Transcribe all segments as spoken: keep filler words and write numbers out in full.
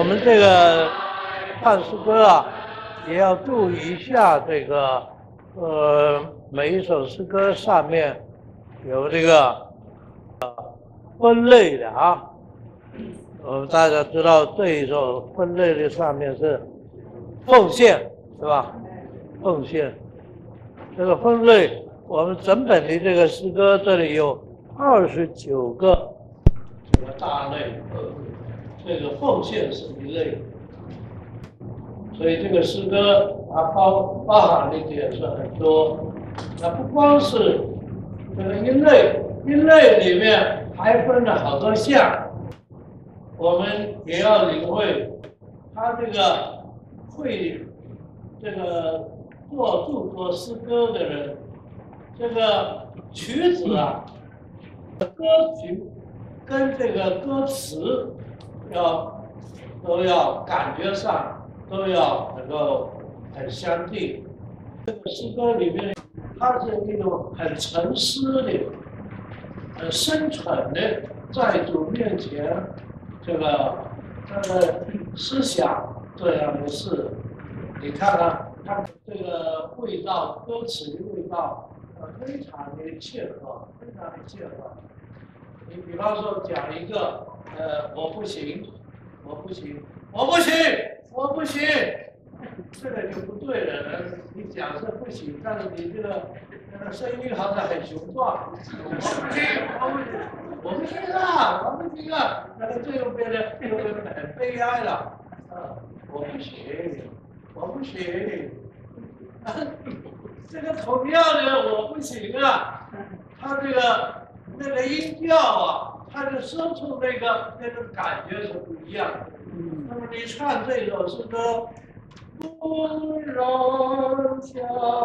们这个唱诗歌啊，也要注意一下这个，呃，每一首诗歌上面有这个呃分类的啊。我们大家知道这一首分类的上面是奉献，是吧？奉献这个分类，我们整本的这个诗歌这里有二十九个这个大类，这个奉献是一类。所以这个诗歌它包包含的点是很多，那不光是这个音类，音类里面还分了好多项，我们也要领会，它这个会这个做著作诗歌的人，这个曲子啊，歌曲跟这个歌词要都要感觉上。都要能够很相近。这个诗歌里面，它是一种很沉思的、很深沉的，在主面前，这个他的思想这样的事。你看看，它这个味道，歌词的味道，呃，非常的切合，非常的切合。你比方说讲一个，呃，我不行，我不行，我不行。我不行，这个就不对了。你讲是不行，但是你这个那个声音好像很雄壮。我不行，我不行，我不行啊，我不行啊。那个最后变得就很悲哀了。啊，我不行，我不行。啊，这个同样的我不行啊，他这个那个音调啊，他就说出那个那种感觉是不一样的。那么你唱这首诗歌，不容像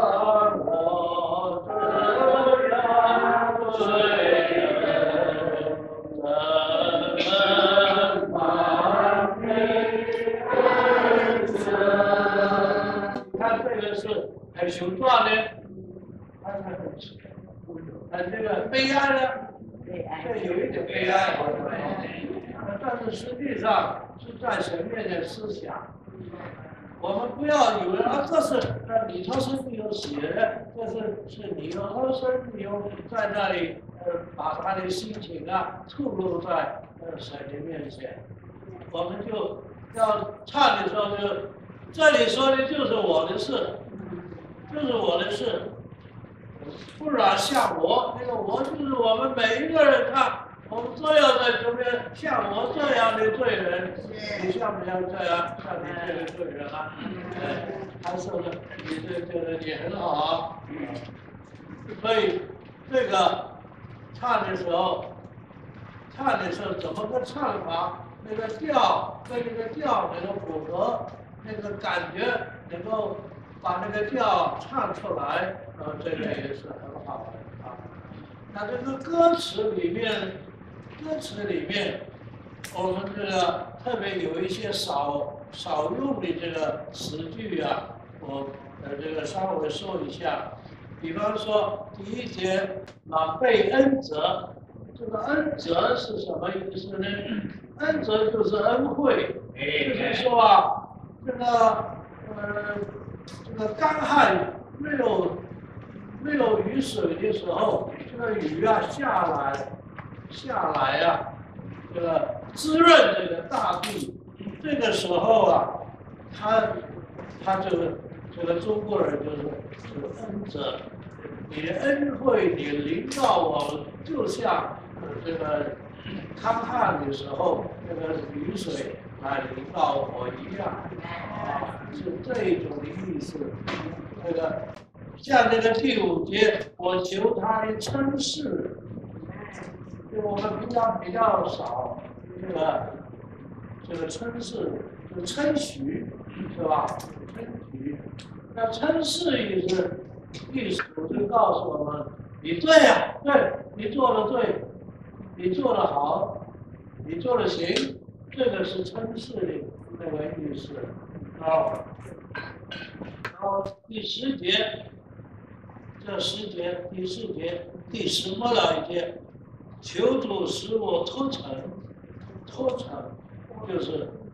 我这样罪人，怎么把你恩赐？你看这个是很雄壮的，还是很很这个悲哀的？这有一点悲哀，但是实际上是在神面前思想。我们不要以为啊，这是呃李超生有写的，这是是李超生有在那里呃把他的心情啊吐露在呃神的面前。我们就要唱的时候就，这里说的就是我的事，就是我的事。不然像我，那个我就是我们每一个人看，我们都要在这边像我这样的罪人，你像不像这样？像你这个罪人啊？哎，他说的，你这这个你很好啊。所以这个唱的时候，唱的时候怎么个唱法？那个调跟那个调能够符合，那个感觉能够把那个调唱出来。呃，这个也是很好的啊。那这个歌词里面，歌词里面，我们这个特别有一些少少用的这个词句啊，我呃这个稍微说一下。比方说第一节啊，被恩泽，这个恩泽是什么意思呢？恩泽就是恩惠，就是说啊，这个呃这个干旱没有。没有雨水的时候，这个雨啊下来，下来啊，这个滋润这个大地。这个时候啊，他他这个这个中国人就是这个恩泽，你的恩惠你临到我，就像这个干旱的时候那个雨水来临到我一样啊，是这一种的意思。这个。像这个第五节，我求他的称是，我们平常比较少这个这个称是，就称许，是吧？称许，那称是意思，意思就告诉我们，你对呀、啊，对，你做的对，你做的好，你做的行，这个是称是的那个意思啊。然后第十节。这十节、第四节、第十末了一节，求主使我脱成，脱成就是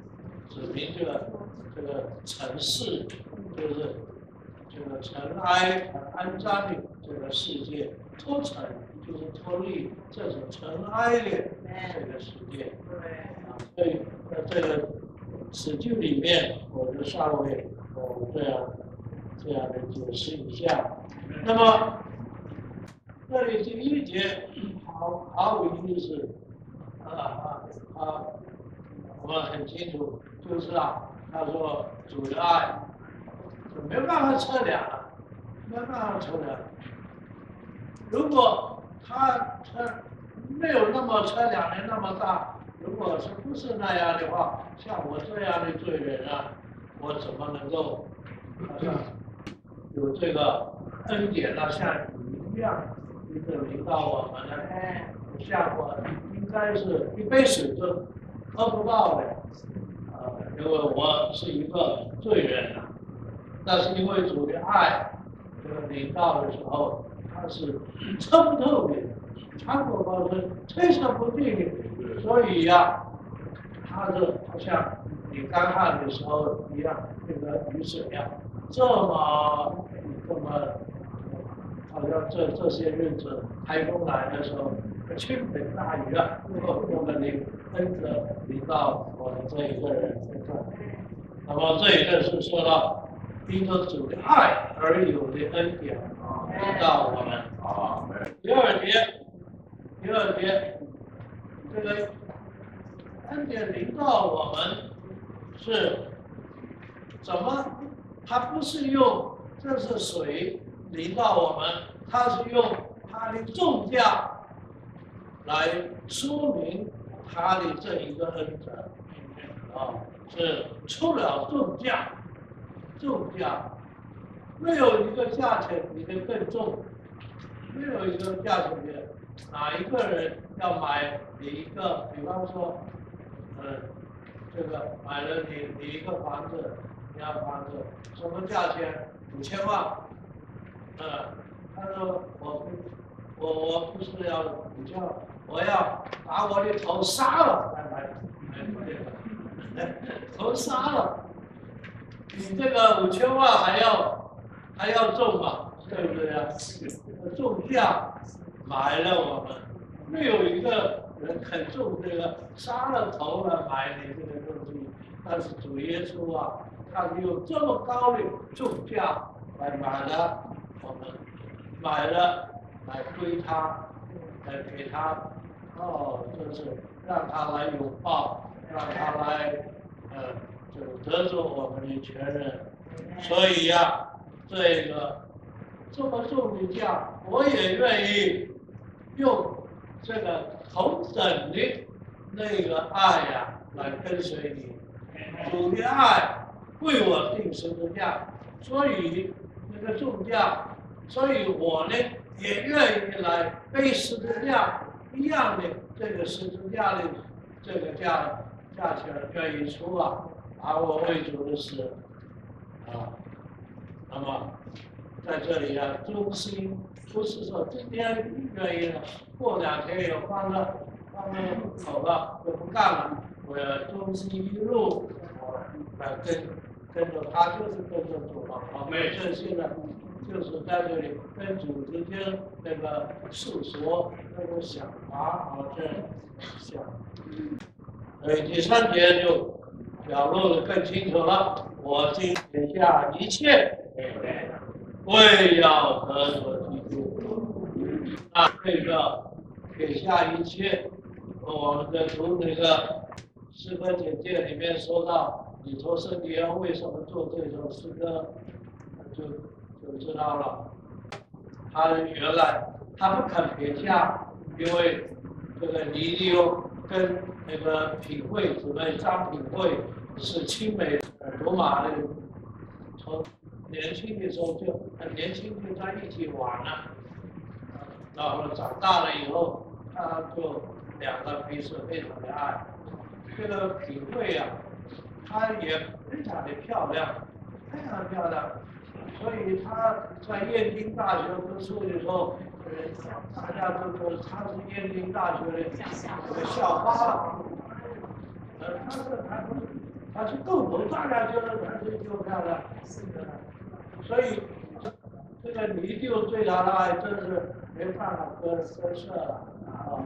指明这个这个尘世，就是这个尘埃安扎的这个世界，脱尘就是脱离这种尘埃的这个世界。啊，所以在这个史记里面，我就稍微我这样这样的解释一下。那么这里第一节毫毫无意思啊啊啊！我们很清楚，就是啊，他说主的爱就没办法测量了，没办法测量。如果他他没有那么测量的那么大，如果是不是那样的话，像我这样的罪人啊，我怎么能够好像有这个恩典呢？像你一样，一个领导我们呢？像我应该是一辈子都喝不到的，啊，因为我是一个罪人啊。但是因为主的爱，这个领导的时候，他是测不透的，穿过高深，推测不定的，所以呀、啊，他是好像你干旱的时候一样，那个雨水呀、啊，这么这么。好像这这些日子台风来的时候，倾盆大雨啊，我们临跟着临到我们这一个人身上。那么这一个是说到因着主的爱而有的恩典临到我们。啊，第二节，第二节，这个恩典临到我们是怎么？它不是用这是水。临到我们，他是用他的重价来说明他的这一个恩德啊，是出了重价，重价没有一个价钱比这更重，没有一个价钱比哪一个人要买你一个，比方说，嗯，这个买了你你一个房子，你要房子什么价钱？五千万。呃，他说我不，我我不是要股票，我要把我的头杀了来买，买头杀了，比这个五千万还要还要重嘛，对不对啊？重价买了我们，没有一个人肯重这个杀了头来买你这个东西，但是主耶稣啊，他用这么高的重价来买了。我们买了来归他，来给他，哦，就是让他来拥抱，让他来，呃，就得着我们的全人。所以呀、啊，这个这么重的价，我也愿意用这个同等的那个爱呀、啊、来跟随你。主的爱为我定十字架，所以那个重价。所以我呢也愿意来背十字架一样的这个十字架的这个价价钱愿意出啊，把我为主的事啊。那么在这里啊，忠心不是说今天愿意了，过两天也放了放了走了就不干了，我要忠心一路，我来跟跟着他，就是跟着主嘛。啊，没这些呢。就是在这里跟主之间那个诉说那个想法啊，这想，所以第三节就表露的更清楚了。我今写下一切，为要得着基督。啊，这个写下一切，我们在读那个诗歌简介里面说到，你说圣地亚为什么做这首诗歌，就。就知道了，他原来他不肯撇下，因为这个尼利欧跟那个品惠姊妹张品惠是亲美罗马的，从年轻的时候就很年轻就在一起玩了，然后长大了以后，他就两个彼此非常的爱。这个品惠啊，她也非常的漂亮，非常漂亮。所以他在燕京大学读书的时候，呃，大家都说他是燕京大学的这个校花了。呃，他是他他是共同大家就是团队就看了，所以这个你就对他的爱真是没办法割割舍了啊。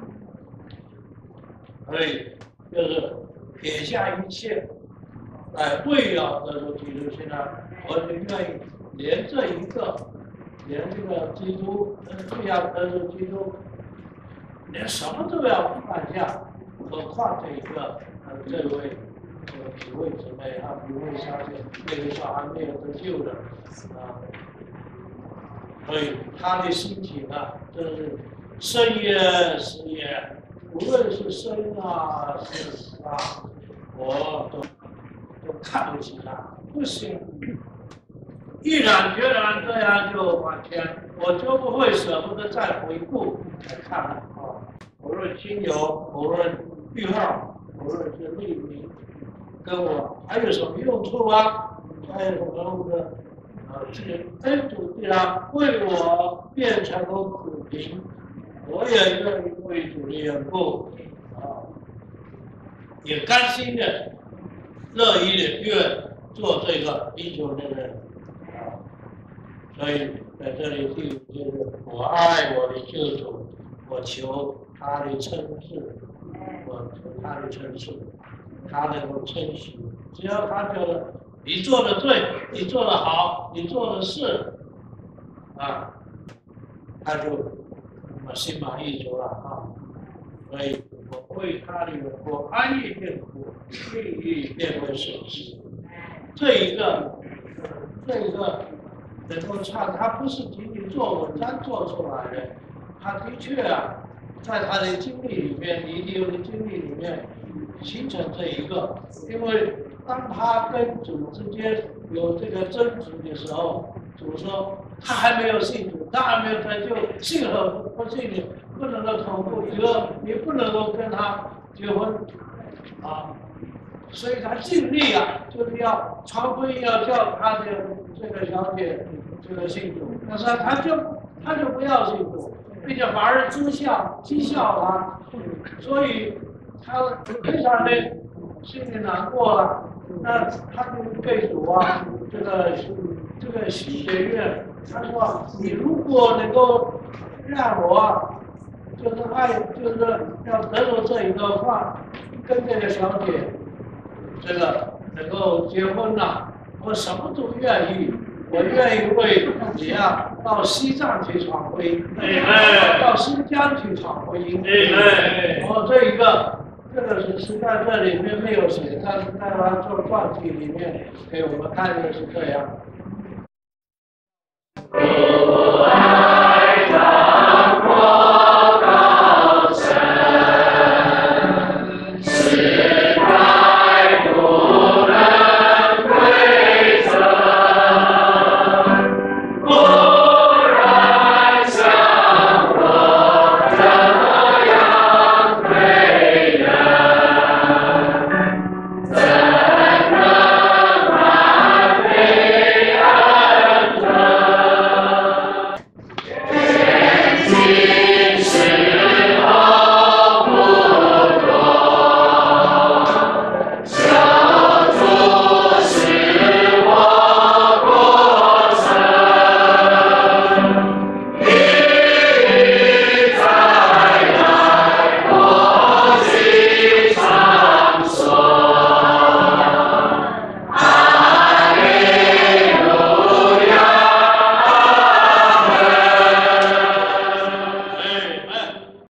所以就是撇下一切，来为了得着基督信仰，我就愿意连这一个，连这个基督，这样得着基督，连什么都要放下，何况这一个呃这位这个几位姊妹，她不会相信那个小孩没有得救的啊，所以她的心情啊，真是生也死也。无论是生啊是死啊，我都都看不起他，不行。毅然决然这样就往前，我就不会舍不得再回顾来看了啊。无论亲友，无论句号，无论是匿名，跟我还有什么用处啊？还有什么的啊？是恩主既然为我变成了苦凭。我也愿意为主的缘故啊，也甘心的、乐意的愿做这个英雄的人啊。所以在这里第五就是我爱我的救主，我求他的称视，我求他的称视，他能够称许。只要他觉得你做的对，你做的好，你做的是啊，他就。我心满意足了啊，所以我为他的缘故安逸变苦，利益变为损失。这一个，这一个能够唱，他不是仅仅做文章做出来的，他的确啊，在他的经历里面，遗留的经历里面形成这一个。因为当他跟主之间有这个争执的时候，主说他还没有信主，他还没有成就，信和不信你不能够同步，你说你不能够跟他结婚啊，所以他尽力啊，就是要传福音，要叫他的这个小姐这个信主，但是他就他就不要信主，并且反而讥笑讥笑他，所以他非常的心里难过了。那他就对主啊，这个这个许愿，他说你如果能够让我啊，就是爱，就是要得到这一个话，跟这个小姐，这个能够结婚了，我什么都愿意，我愿意为你啊到西藏去传福音，到新疆去传福音，哦，这一个。这个是是在这里面没有写，但是在他做传记里面给我们看的是这样。